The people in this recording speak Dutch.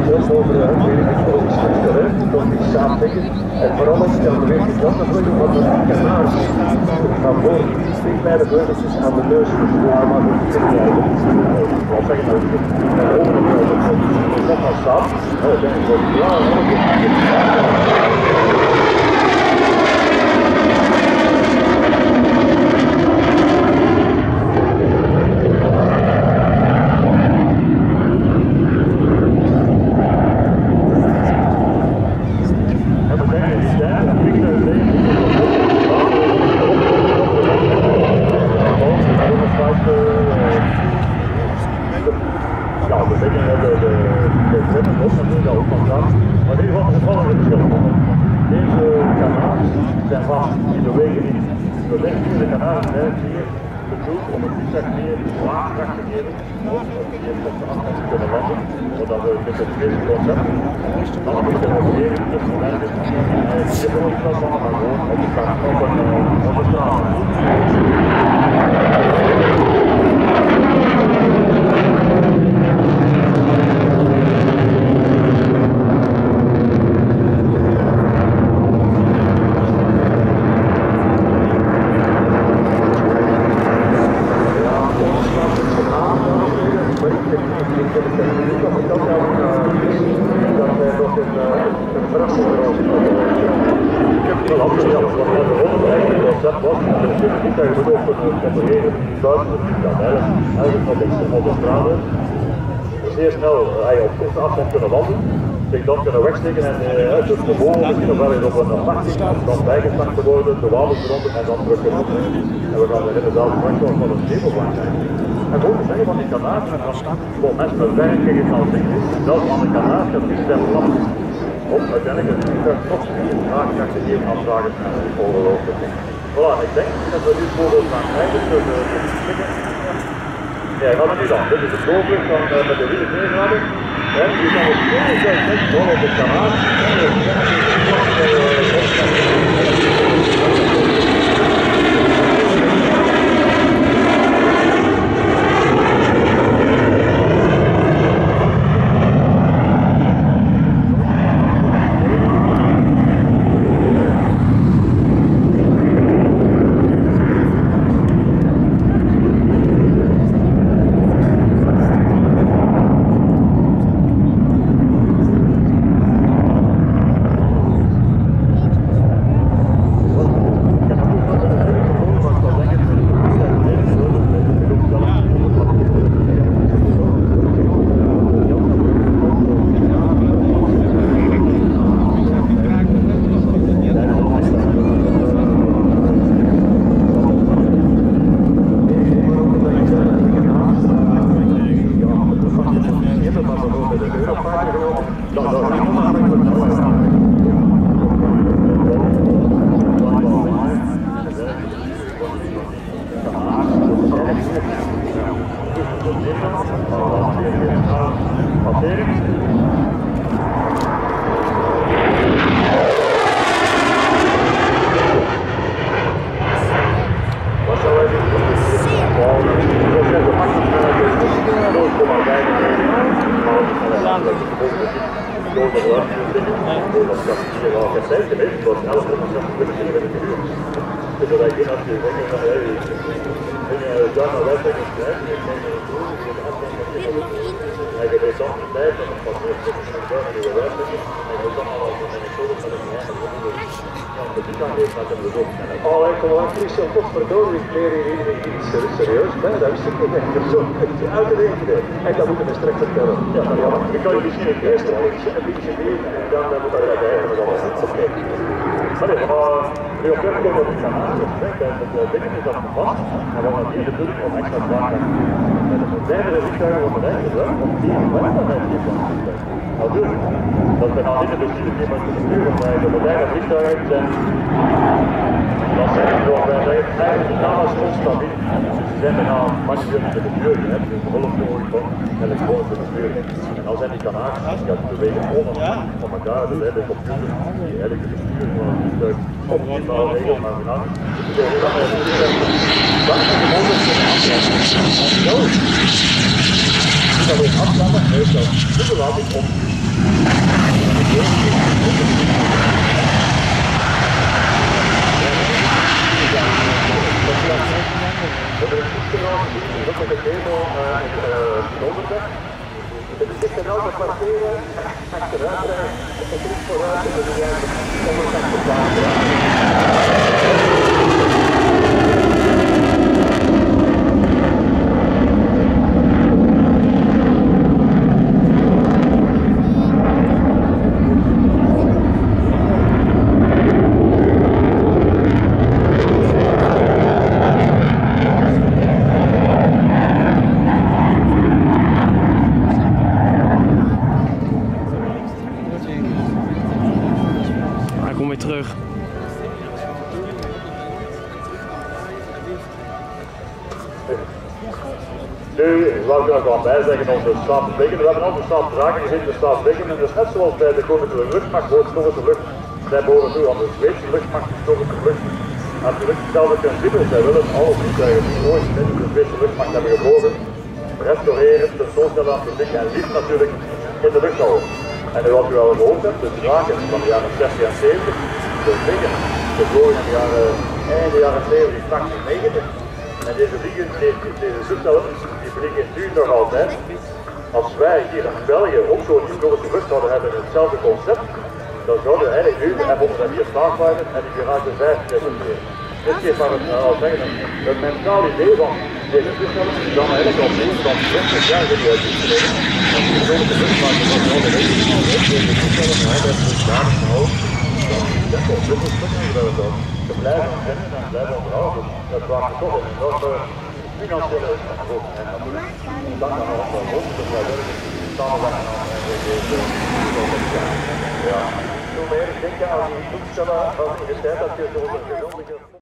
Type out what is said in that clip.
veel over het samenleggen. En vooral als je aan de weg is, dat is wat de kanaal van voor die kleine vleugeltjes aan de neus moeten doen, maar dat is niet eigenlijk. Ik wil zeggen dat het dat van staat. Dat is zeer snel op korte afstand kunnen landen, zich dan kunnen wegsteken en uit het vermogen misschien nog wel eens op een achting dan bijgestart te worden, de wapens eronder en dan terug kunnen doen. En we gaan er inderdaad straks wel van een stapelplan zijn. En ook te zeggen van die kanaars, voor mensen met werk kregen van het is, zelfs aan de kanaars gaat niet stemmen landen. Om uiteindelijk het vliegtuig nog meer vraagkracht te geven aan vragers en overlopen. Voilà, ik denk dat we nu voorbeeld gaan krijgen, dus ja, gaan we nu dan. Dit is de doorvlucht van met de wielen neerladen. En hier gaan we net gewoon op het kanaal. Allerlei collecties en toch verdorie leren iets serieus bij. Dat is het niet zo uit te rekenen. En dat moeten we straks vertellen. Ja, ik kan je misschien het eerste een beetje meer en dan moet dat erbij hebben. Oké. Maar nee, nu op weg komen we niet aan de het ding is dat vast. En we gaan hier natuurlijk om extra zwaar met een moderne vliegtuigen worden eigenlijk op die moment dat wij hier van vliegtuigen. Natuurlijk, dat zijn al niet de bestuurders die moeten besturen, maar de moderne vliegtuigen zijn, dat zijn gewoon, wij zeggen eigenlijk alles onstabiel. Dus ze zijn bijna manueel te besturen, je hebt een hulp nodig van elektronische besturing. En dan zijn die kanaars, die gaan bewegen onafhankelijk van elkaar, dus de computer die eigenlijk de besturing van het vliegtuig optimaal regelt, maar vanaf. Dus dat is de mogelijkheid dat we afslaan, heeft dat de belasting op uiteraard het publiek vooruit en de juiste onderkant te plaatsen. Hij komt weer terug. Nu, laat ik er nog wel bij zeggen, onze staatsblikken. We hebben onze staatsdragen gezien, de staatsblikken. En dat is net zoals bij de Koninklijke Luchtmacht, Hoogstoffelijke Lucht. Zij behoren toe aan de Zweedse luchtmacht, Stoffelijke Lucht. Natuurlijk hetzelfde principe, zij willen alle vliegtuigen die ooit in de Zweedse luchtmacht hebben gevlogen, restaureren, tentoonstellen aan het publiek en liefst natuurlijk in de lucht houden. En wat u al gehoord hebt, de draken van de jaren 60 en 70, de vliegen, de vlogen in de einde jaren 70, 80, 90. En deze vliegen, deze toestellen, die vliegen nu nog altijd. Als wij hier in België ook zo'n historische lucht zouden hebben in hetzelfde concept, dan zouden we eigenlijk nu de F-104 Starfighter en die Mirage 5 presenteren. Dit geeft maar al zeggen, het mentaal idee van deze toestellen is dan eigenlijk al meer dan 20 jaar geleden uitgeschreven. En die grote luchtmaker van de deze toestellen van hij heeft daar gehouden. Dat is wel dit is toch te blijven kennen en blijven onderhouden. Dat vraagt toch een enorme financiële uitdaging. En natuurlijk, dank aan alle hoogste vrijwilligers die samenwerken aan deze organisatie. Ja, hoe meer ik denk aan die toestellen van in de tijd dat je zo'n gezondige